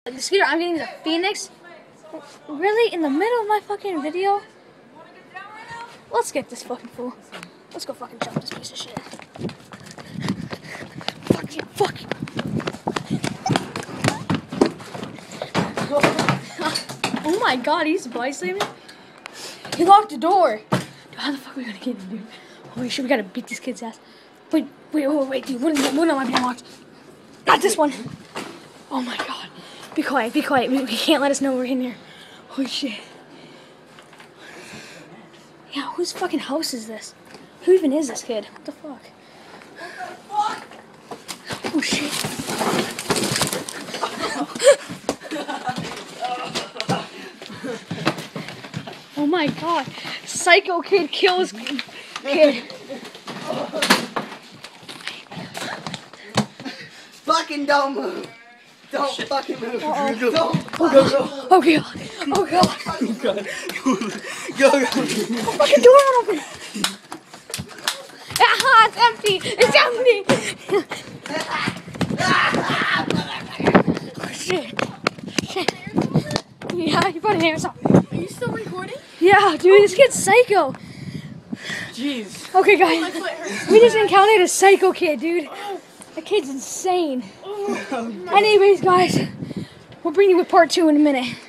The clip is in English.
The scooter I'm getting is a Phoenix. Really? In the middle of my fucking video? Let's get this fucking fool. Let's go fucking jump this piece of shit. Fuck you, fuck you. Oh my god, he's body slamming. He locked the door. Dude, how the fuck are we gonna get him, dude? Holy shit, we gotta beat this kid's ass. Wait, dude, what am I being locked? Not this one. Oh my god. Be quiet, be quiet. We can't let us know we're in here. Holy shit. Yeah, whose fucking house is this? Who even is this kid? What the fuck? What the fuck? Oh shit. Oh my god. Psycho kid kills kid. Fucking don't move. Don't fucking move. Don't. Oh god. Oh god. Go. Fucking door won't open. Ah, it's empty. It's empty. Oh shit. Shit. Yeah, you put hands up. Are you still recording? Yeah, dude, this kid's psycho. Jeez. Okay, guys, we just encountered a psycho kid, dude. That kid's insane. Anyways, guys, we'll bring you with part 2 in a minute.